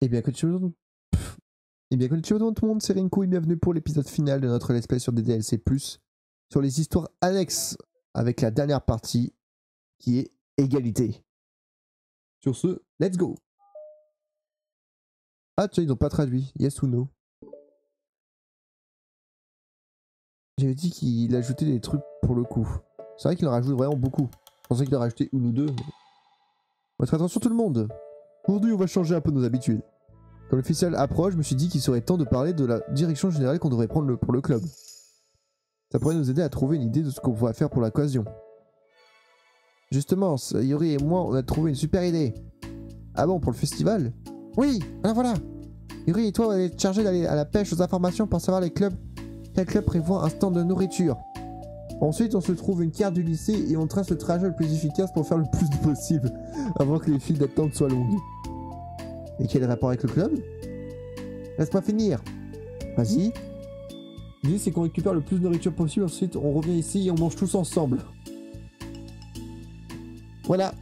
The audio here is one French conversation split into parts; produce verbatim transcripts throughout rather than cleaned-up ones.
Eh bien, konnichiwa. Eh bien, konnichiwa tout le monde, c'est Rinku et bienvenue pour l'épisode final de notre let's play sur des D L C plus, sur les histoires annexes, avec la dernière partie, qui est égalité. Sur ce, let's go. Ah tiens, ils n'ont pas traduit, yes ou no. J'avais dit qu'il ajoutait des trucs pour le coup. C'est vrai qu'il en rajoute vraiment beaucoup. Je pensais qu'il en rajoutait une ou deux. Mais... Votre attention tout le monde. Aujourd'hui, on va changer un peu nos habitudes. Quand le festival approche, je me suis dit qu'il serait temps de parler de la direction générale qu'on devrait prendre le, pour le club. Ça pourrait nous aider à trouver une idée de ce qu'on pourrait faire pour l'occasion. Justement, Yuri et moi, on a trouvé une super idée. Ah bon, pour le festival? Oui, alors voilà. Yuri et toi, on va être chargés d'aller à la pêche aux informations pour savoir les clubs. Quel club prévoit un stand de nourriture. Ensuite, on se trouve une carte du lycée et on trace le trajet le plus efficace pour faire le plus possible avant que les files d'attente soient longues. Et quel rapport avec le club? Laisse-moi finir. Vas-y. L'idée c'est qu'on récupère le plus de nourriture possible, ensuite on revient ici et on mange tous ensemble. Voilà.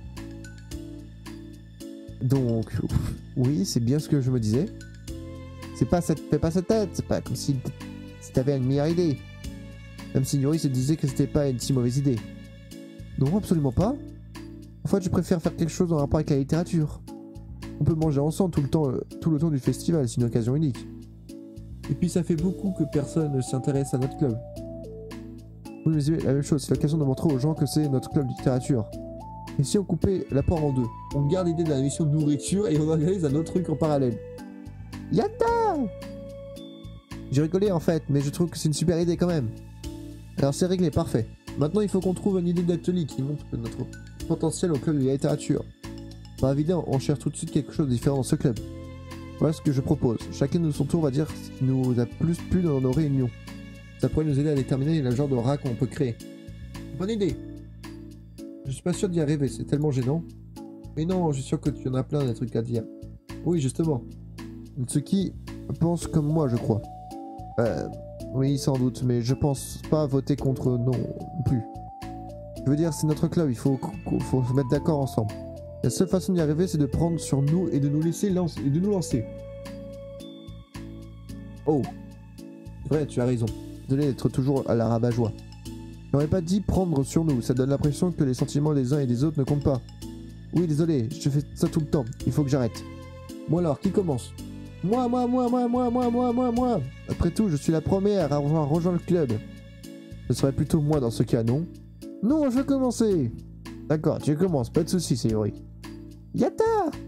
Donc, oui, c'est bien ce que je me disais. C'est pas cette, fais pas cette tête, c'est pas comme si, si t'avais une meilleure idée. Même si Yuri se disait que c'était pas une si mauvaise idée. Non, absolument pas. En fait, je préfère faire quelque chose en rapport avec la littérature. On peut manger ensemble tout le temps, euh, tout le temps du festival, c'est une occasion unique. Et puis ça fait beaucoup que personne ne s'intéresse à notre club. Oui, mais c'est la même chose, c'est l'occasion de montrer aux gens que c'est notre club de littérature. Et si on coupait l'apport en deux, on garde l'idée de la mission de nourriture et on organise un autre truc en parallèle. Yatta! J'ai rigolé en fait, mais je trouve que c'est une super idée quand même. Alors c'est réglé, parfait. Maintenant il faut qu'on trouve une idée d'atelier qui montre notre potentiel au club de la littérature. Par évident, on cherche tout de suite quelque chose de différent dans ce club. Voilà ce que je propose. Chacun de son tour va dire ce qui nous a plus plu dans nos réunions. Ça pourrait nous aider à déterminer le genre de rat qu'on peut créer. Bonne idée. Je suis pas sûr d'y arriver, c'est tellement gênant. Mais non, je suis sûr que tu en as plein des trucs à dire. Oui, justement. Tsuki pense comme moi, je crois. Euh, oui, sans doute, mais je pense pas voter contre non plus. Je veux dire, c'est notre club, il faut, faut se mettre d'accord ensemble. La seule façon d'y arriver, c'est de prendre sur nous et de nous laisser lancer, et de nous lancer. Oh. C'est vrai, tu as raison. Désolé d'être toujours à la rabat-joie. J'aurais pas dit prendre sur nous, ça donne l'impression que les sentiments des uns et des autres ne comptent pas. Oui, désolé, je fais ça tout le temps, il faut que j'arrête. Bon alors, qui commence? Moi, moi, moi, moi, moi, moi, moi, moi, moi. Après tout, je suis la première à avoir rejoint le club. Ce serait plutôt moi dans ce cas, non? Non, je veux commencer. D'accord, tu commences, pas de soucis, c'est Yuri. Yatta!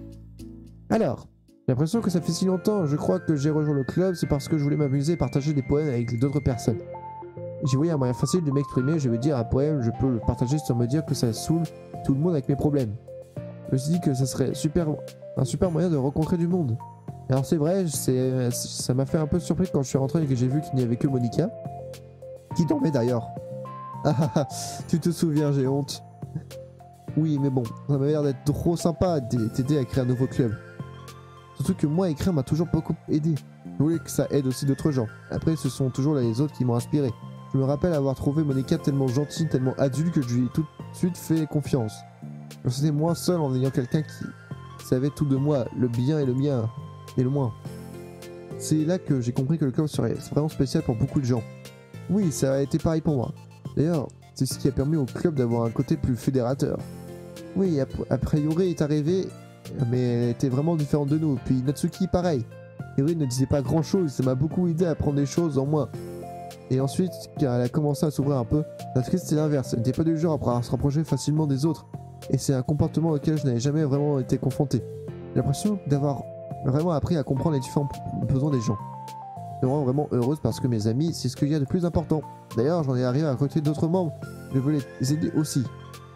Alors, j'ai l'impression que ça fait si longtemps, je crois que j'ai rejoint le club, c'est parce que je voulais m'amuser et partager des poèmes avec d'autres personnes. J'ai voulu un moyen facile de m'exprimer, je veux dire un poème, je peux le partager sans me dire que ça saoule tout le monde avec mes problèmes. Je me suis dit que ça serait super, un super moyen de rencontrer du monde. Alors c'est vrai, c'est, ça m'a fait un peu surpris quand je suis rentré et que j'ai vu qu'il n'y avait que Monica, qui dormait d'ailleurs. Ah ah ah, tu te souviens, j'ai honte. Oui, mais bon, ça m'a l'air d'être trop sympa de t'aider à créer un nouveau club. Surtout que moi, écrire m'a toujours beaucoup aidé. Je voulais que ça aide aussi d'autres gens. Après, ce sont toujours les autres qui m'ont inspiré. Je me rappelle avoir trouvé Monica tellement gentille, tellement adulte que je lui ai tout de suite fait confiance. Je me sentais moins seul en ayant quelqu'un qui savait tout de moi, le bien et le mien, et le moins. C'est là que j'ai compris que le club serait vraiment spécial pour beaucoup de gens. Oui, ça a été pareil pour moi. D'ailleurs, c'est ce qui a permis au club d'avoir un côté plus fédérateur. Oui, après Yuri est arrivée, mais elle était vraiment différente de nous. Puis Natsuki, pareil. Yuri ne disait pas grand chose, ça m'a beaucoup aidé à prendre des choses en moi. Et ensuite, quand elle a commencé à s'ouvrir un peu, Natsuki c'était l'inverse. Elle n'était pas du genre à se rapprocher facilement des autres. Et c'est un comportement auquel je n'avais jamais vraiment été confronté. J'ai l'impression d'avoir vraiment appris à comprendre les différents besoins des gens. Je suis vraiment, vraiment heureuse parce que mes amis, c'est ce qu'il y a de plus important. D'ailleurs, j'en ai arrivé à côté d'autres membres. Je veux les aider aussi.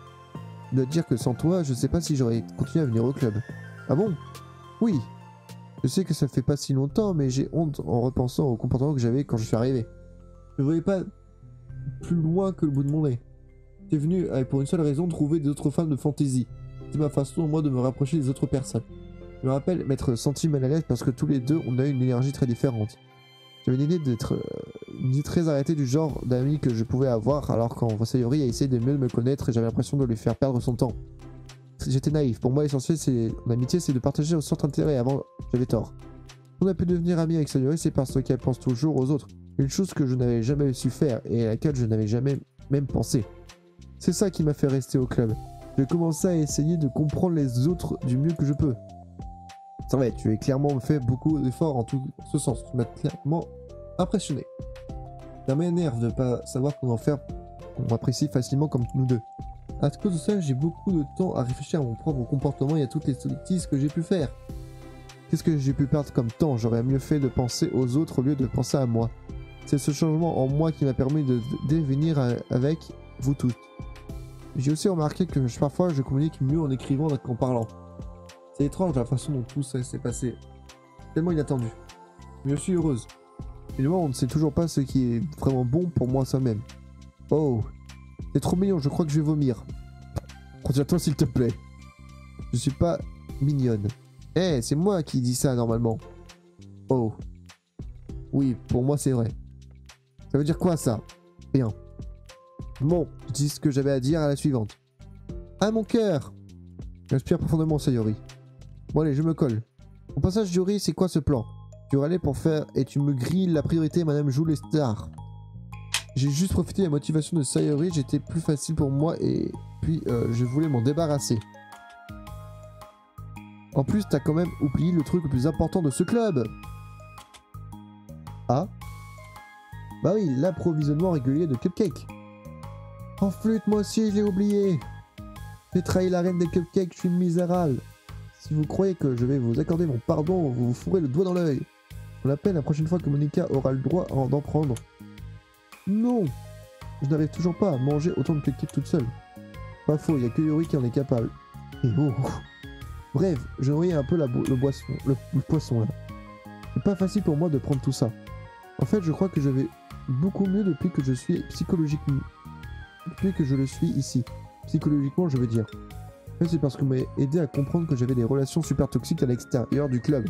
Je dois te dire que sans toi, je sais pas si j'aurais continué à venir au club. Ah bon? Oui. Je sais que ça fait pas si longtemps, mais j'ai honte en repensant au comportement que j'avais quand je suis arrivé. Je voyais pas plus loin que le bout de mon nez. J'étais venu avec pour une seule raison, trouver des autres femmes de fantaisie. C'était ma façon, moi, de me rapprocher des autres personnes. Je me rappelle m'être senti mal à l'aise parce que tous les deux, on a une énergie très différente. J'avais une idée d'être euh, une idée très arrêtée du genre d'amis que je pouvais avoir, alors qu'en Sayori a essayé de mieux me connaître et j'avais l'impression de lui faire perdre son temps. j'étais naïf. Pour moi, l'essentiel, c'est l'amitié, c'est de partager au centre intérêt. Avant, j'avais tort. On a pu devenir amis avec Sayori, c'est parce qu'elle pense toujours aux autres. Une chose que je n'avais jamais su faire et à laquelle je n'avais jamais même pensé. C'est ça qui m'a fait rester au club. J'ai commencé à essayer de comprendre les autres du mieux que je peux. C'est vrai, tu as clairement fait beaucoup d'efforts en tout ce sens. Tu m'as clairement impressionné. Ça m'énerve de ne pas savoir comment faire qu'on m'apprécie facilement comme nous deux. À cause de ça, j'ai beaucoup de temps à réfléchir à mon propre comportement et à toutes les sottises que j'ai pu faire. Qu'est-ce que j'ai pu perdre comme temps? J'aurais mieux fait de penser aux autres au lieu de penser à moi. C'est ce changement en moi qui m'a permis de devenir avec vous tous. J'ai aussi remarqué que je, parfois je communique mieux en écrivant qu'en parlant. C'est étrange la façon dont tout ça s'est passé. Tellement inattendu. Mais je suis heureuse. Évidemment, on ne sait toujours pas ce qui est vraiment bon pour moi soi-même. Oh, c'est trop mignon, je crois que je vais vomir. Retiens-toi s'il te plaît. Je suis pas mignonne. Eh, hey, c'est moi qui dis ça normalement. Oh. Oui, pour moi c'est vrai. Ça veut dire quoi ça? Rien. Bon, je dis ce que j'avais à dire à la suivante. Ah mon cœur! Respire profondément, Sayori. Bon allez, je me colle. Au passage, Yuri, c'est quoi ce plan? Tu râlais pour faire et tu me grilles la priorité, madame joue les stars. J'ai juste profité de la motivation de Sayori, j'étais plus facile pour moi et puis euh, je voulais m'en débarrasser. En plus, t'as quand même oublié le truc le plus important de ce club. Ah? Bah oui, l'approvisionnement régulier de cupcakes. En flûte, moi aussi je l'ai oublié. J'ai trahi la reine des cupcakes, je suis misérable. Si vous croyez que je vais vous accorder mon pardon, vous vous fourrez le doigt dans l'œil. On l'appelle la prochaine fois que Monica aura le droit d'en prendre. Non! Je n'arrive toujours pas à manger autant de cupcakes toute seule. Pas faux, il n'y a que Yuri qui en est capable. Et oh! Bref, je noyais un peu la bo le, boisson, le, le poisson là. C'est pas facile pour moi de prendre tout ça. En fait, je crois que je vais beaucoup mieux depuis que je suis psychologiquement... Depuis que je le suis ici. Psychologiquement, je veux dire. Mais c'est parce que m'a aidé à comprendre que j'avais des relations super toxiques à l'extérieur du club.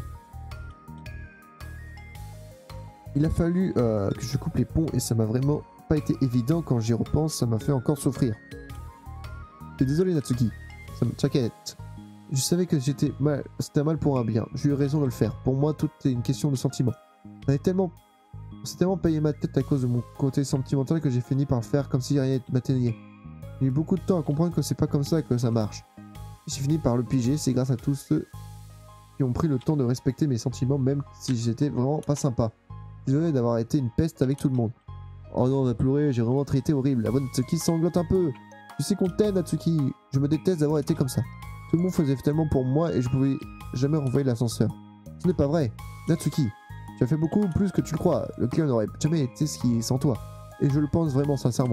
Il a fallu euh, que je coupe les ponts et ça m'a vraiment pas été évident quand j'y repense, ça m'a fait encore souffrir. Je suis désolé Natsuki, ça me t'inquiète. Je savais que j'étais mal, c'était mal pour un bien, j'ai eu raison de le faire. Pour moi, tout est une question de sentiment. On est tellement, on s'est tellement payé ma tête à cause de mon côté sentimental que j'ai fini par faire comme si rien m'atteignait. J'ai eu beaucoup de temps à comprendre que c'est pas comme ça que ça marche. J'ai fini par le piger, c'est grâce à tous ceux qui ont pris le temps de respecter mes sentiments, même si j'étais vraiment pas sympa. Désolé d'avoir été une peste avec tout le monde. Oh non, on a pleuré, j'ai vraiment traité horrible. La bonne Natsuki sanglote un peu. Tu sais qu'on t'aime, Natsuki. Je me déteste d'avoir été comme ça. Tout le monde faisait tellement pour moi et je pouvais jamais renvoyer l'ascenseur. Ce n'est pas vrai. Natsuki, tu as fait beaucoup plus que tu le crois. Le club n'aurait jamais été ce qui est sans toi. Et je le pense vraiment sincèrement.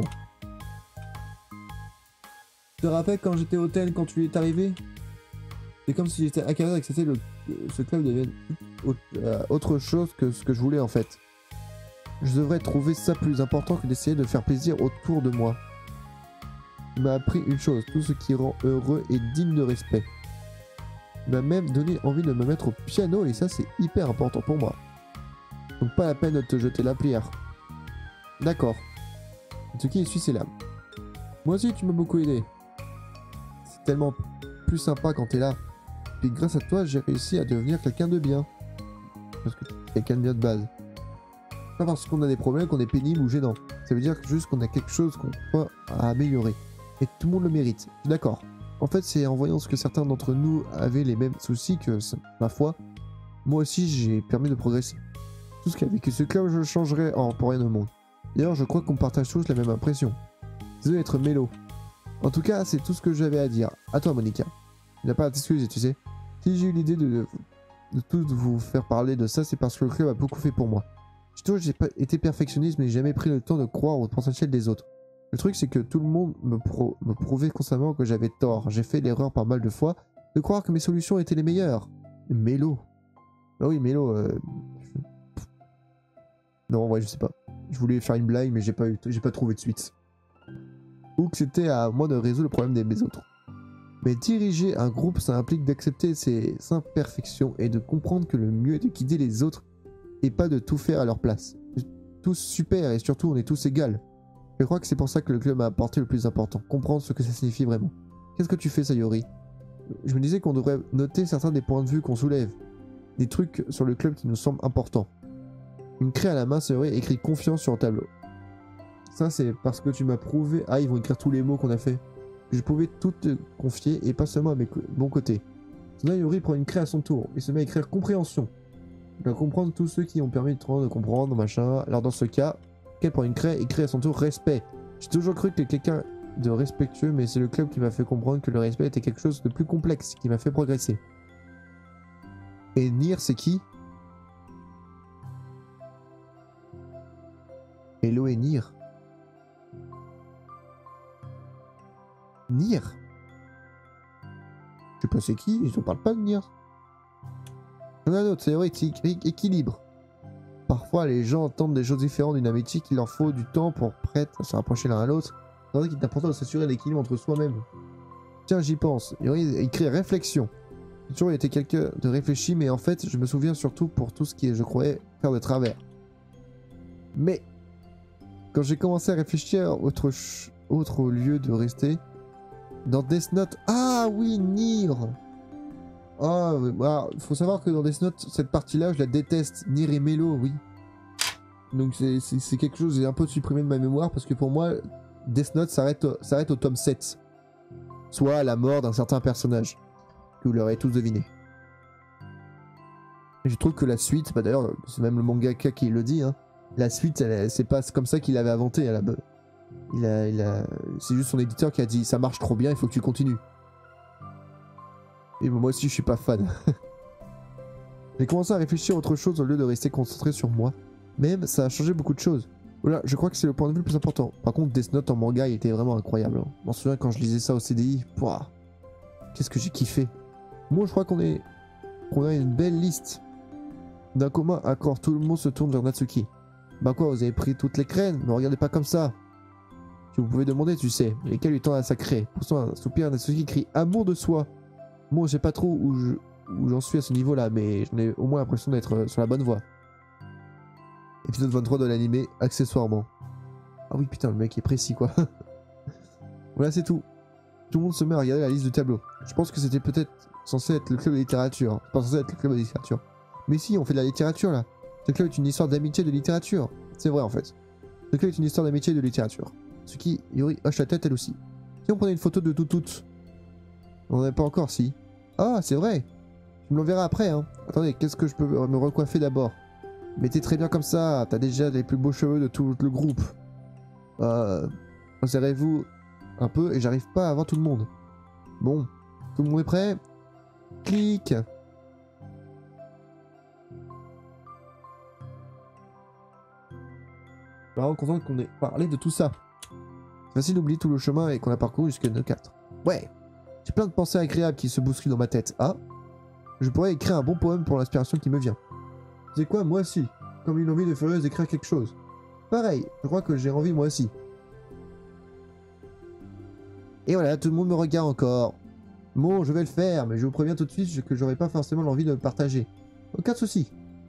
Tu te rappelles quand j'étais au hôtel, quand tu es arrivé? C'est comme si j'étais accablé et que c'était le, ce club devienne autre chose que ce que je voulais en fait. Je devrais trouver ça plus important que d'essayer de faire plaisir autour de moi. Il m'a appris une chose, tout ce qui rend heureux est digne de respect. Il m'a même donné envie de me mettre au piano et ça c'est hyper important pour moi. Donc pas la peine de te jeter la pierre. D'accord. Ce qui essuie ses larmes. Moi aussi tu m'as beaucoup aidé. C'est tellement plus sympa quand t'es là. Et grâce à toi j'ai réussi à devenir quelqu'un de bien. Parce que t'es quelqu'un de bien de base. Pas parce qu'on a des problèmes qu'on est pénible ou gênant. Ça veut dire juste qu'on a quelque chose qu'on peut améliorer. Et tout le monde le mérite. D'accord. En fait, c'est en voyant ce que certains d'entre nous avaient les mêmes soucis que, ma foi, moi aussi j'ai permis de progresser. Tout ce qu'a vécu ce club, je le changerais en pour rien au monde. D'ailleurs, je crois qu'on partage tous la même impression. Désolé d'être mélo. En tout cas, c'est tout ce que j'avais à dire. À toi, Monica. Il n'a pas à t'excuser, tu sais. Si j'ai eu l'idée de, de, de tout vous faire parler de ça, c'est parce que le club a beaucoup fait pour moi. J'ai toujours pas été perfectionniste, mais j'ai jamais pris le temps de croire au potentiel des autres. Le truc, c'est que tout le monde me, pro me prouvait constamment que j'avais tort. J'ai fait l'erreur pas mal de fois de croire que mes solutions étaient les meilleures. Mélo. Bah oui, Mélo. Euh... Non, en vrai, je sais pas. Je voulais faire une blague, mais j'ai pas eu, j'ai pas trouvé de suite. Ou que c'était à moi de résoudre le problème des mes autres. Mais diriger un groupe, ça implique d'accepter ses imperfections et de comprendre que le mieux est de guider les autres et pas de tout faire à leur place. Tous super et surtout on est tous égaux. Je crois que c'est pour ça que le club m'a apporté le plus important, comprendre ce que ça signifie vraiment. Qu'est-ce que tu fais, Sayori? je me disais qu'on devrait noter certains des points de vue qu'on soulève. Des trucs sur le club qui nous semblent importants. Une craie à la main serait écrit confiance sur un tableau. Ça, c'est parce que tu m'as prouvé... Ah, ils vont écrire tous les mots qu'on a fait. Que je pouvais tout te confier et pas seulement à mes co bons côtés. Sinon, Yuri prend une craie à son tour et se met à écrire compréhension. Il doit comprendre tous ceux qui ont permis de, de comprendre, machin. Alors, dans ce cas, qu'elle prend une craie et écrit à son tour respect. J'ai toujours cru que quelqu'un de respectueux, mais c'est le club qui m'a fait comprendre que le respect était quelque chose de plus complexe, qui m'a fait progresser. Et Nir, c'est qui? Hello et Nir. Nir? Je sais pas c'est qui, ils en parlent pas de Nir. Il y en a d'autres, c'est vrai, équilibre. Parfois, les gens entendent des choses différentes d'une amitié qu'il leur faut du temps pour prêter à se rapprocher l'un à l'autre. C'est qu'il est important de s'assurer l'équilibre entre soi-même. Tiens, j'y pense. Il écrit réflexion. J'ai toujours été quelqu'un de réfléchi, mais en fait, je me souviens surtout pour tout ce qui, je croyais, faire de travers. Mais, quand j'ai commencé à réfléchir autre, autre au lieu de rester, dans Death Note... Ah oui, Nir. Ah, bah, faut savoir que dans Death Note, cette partie-là, je la déteste. Nir et Melo, oui. Donc c'est quelque chose, j'ai un peu supprimé de ma mémoire, parce que pour moi, Death Note s'arrête au, s'arrête au tome sept. Soit à la mort d'un certain personnage. Que vous l'aurez tous deviné. Et je trouve que la suite, bah d'ailleurs, c'est même le mangaka qui le dit, hein, la suite, c'est pas comme ça qu'il avait inventé à la base. Il a, il a, c'est juste son éditeur qui a dit ça marche trop bien, il faut que tu continues. Et moi aussi je suis pas fan. J'ai commencé à réfléchir à autre chose au lieu de rester concentré sur moi. Même ça a changé beaucoup de choses. Voilà, je crois que c'est le point de vue le plus important. Par contre, Death Note en manga il était vraiment incroyable. Hein. Je m'en souviens quand je lisais ça au C D I. Qu'est-ce que j'ai kiffé. Moi je crois qu'on est qu'on a une belle liste. D'un commun accord, tout le monde se tourne vers Natsuki. Bah quoi, vous avez pris toutes les crènes? Ne regardez pas comme ça. Si vous pouvez demander, tu sais, lesquels lui tendent à sa craie. Poussant un soupir, Natsuki crie amour de soi. Moi, je sais pas trop où je, où j'en suis à ce niveau-là, mais j'en ai au moins l'impression d'être sur la bonne voie. Épisode vingt-trois de l'animé, accessoirement. Ah oui, putain, le mec est précis, quoi. Voilà, c'est tout. Tout le monde se met à regarder la liste du tableau. Je pense que c'était peut-être censé être le club de littérature. C'est pas censé être le club de littérature. Mais si, on fait de la littérature, là. Ce club est une histoire d'amitié et de littérature. C'est vrai, en fait. Ce club est une histoire d'amitié et de littérature. Ce qui, Yuri hoche la tête, elle aussi. Si on prenait une photo de tout toutes. On n'en a pas encore, si. Ah, c'est vrai. Tu me l'enverras après, hein. Attendez, qu'est-ce que je peux me recoiffer d'abord? Mais t'es très bien comme ça. T'as déjà les plus beaux cheveux de tout le groupe. Euh... Resserrez-vous un peu et j'arrive pas à voir tout le monde. Bon. Tout le monde est prêt? Clique. Je suis vraiment content qu'on ait parlé de tout ça. C'est facile d'oublier tout le chemin et qu'on a parcouru jusqu'à N quatre. Ouais. J'ai plein de pensées agréables qui se bousculent dans ma tête. Ah, je pourrais écrire un bon poème pour l'inspiration qui me vient. C'est quoi, moi aussi? Comme une envie de furieuse d'écrire quelque chose. Pareil, je crois que j'ai envie moi aussi. Et voilà, tout le monde me regarde encore. Bon, je vais le faire, mais je vous préviens tout de suite que j'aurai pas forcément l'envie de le partager. Aucun souci.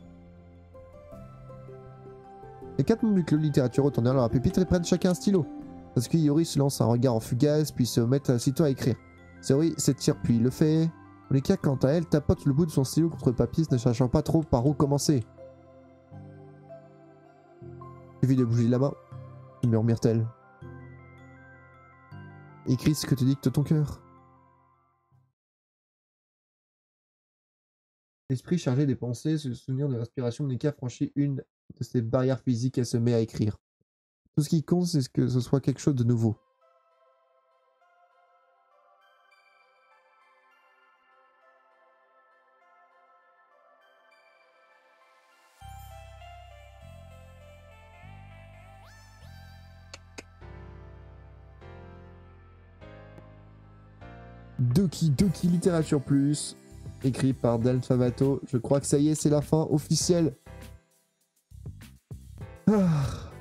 Les quatre membres du club de littérature retournent à leur pupitre et prennent chacun un stylo. Parce que Yuri se lance un regard en fugace, puis se met aussitôt à écrire. Sayori s'étire puis le fait. Monika, quant à elle, tapote le bout de son stylo contre le papier, ne cherchant pas trop par où commencer. Suffit de bouger la main, murmure-t-elle. Écris ce que te dicte ton cœur. L'esprit chargé des pensées, se souvenir de l'inspiration, Monika franchit une de ses barrières physiques et se met à écrire. Tout ce qui compte, c'est que ce soit quelque chose de nouveau. Doki Doki Littérature Plus, écrit par Dan Favato. Je crois que ça y est, c'est la fin officielle. Ah.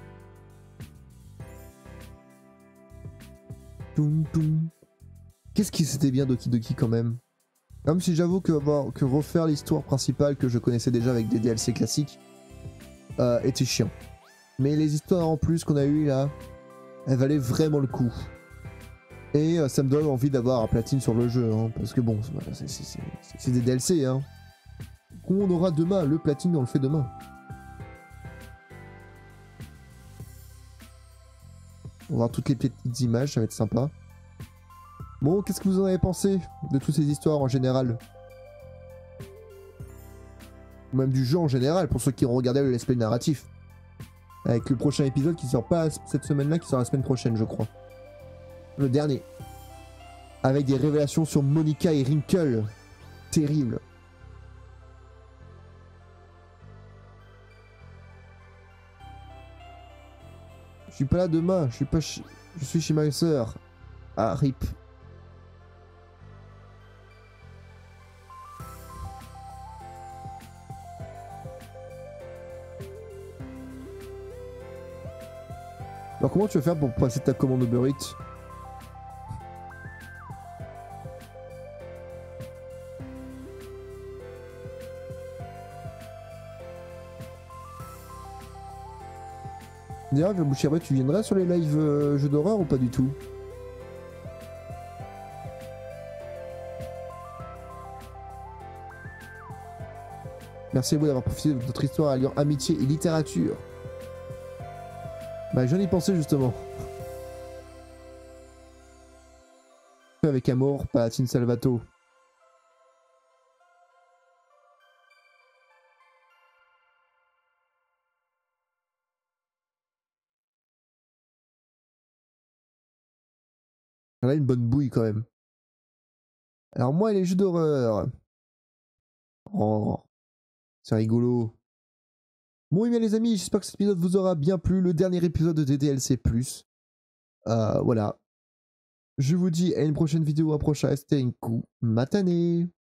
Qu'est-ce qui c'était bien Doki Doki quand même. Même si j'avoue que, avoir, que refaire l'histoire principale que je connaissais déjà avec des D L C classiques euh, était chiant. Mais les histoires en plus qu'on a eues là, elles valaient vraiment le coup. Et euh, ça me donne envie d'avoir un platine sur le jeu, hein, parce que bon, c'est des D L C. Hein. On aura demain le platine, on le fait demain. On va voir toutes les petites images, ça va être sympa. Bon, qu'est-ce que vous en avez pensé de toutes ces histoires en général? Ou même du jeu en général, pour ceux qui ont regardé le let's play narratif. Avec le prochain épisode qui sort pas cette semaine-là, qui sort la semaine prochaine, je crois. Le dernier. Avec des révélations sur Monica et Wrinkle. Terrible. Je suis pas là demain, je suis pas ch... je suis chez ma soeur. Ah, rip. Alors comment tu vas faire pour passer ta commande Uber Eats? D'ailleurs, Boucheret, tu viendras sur les lives euh, jeux d'horreur ou pas du tout? Merci à vous d'avoir profité de notre histoire alliant amitié et littérature. Bah, j'en ai pensé justement. Avec amour, Palatine Salvato. Elle a une bonne bouille quand même. Alors moi, les jeux d'horreur. Oh, c'est rigolo. Bon, et bien les amis, j'espère que cet épisode vous aura bien plu. Le dernier épisode de D L C plus. Euh, voilà. Je vous dis à une prochaine vidéo, un prochain Estenku Matane.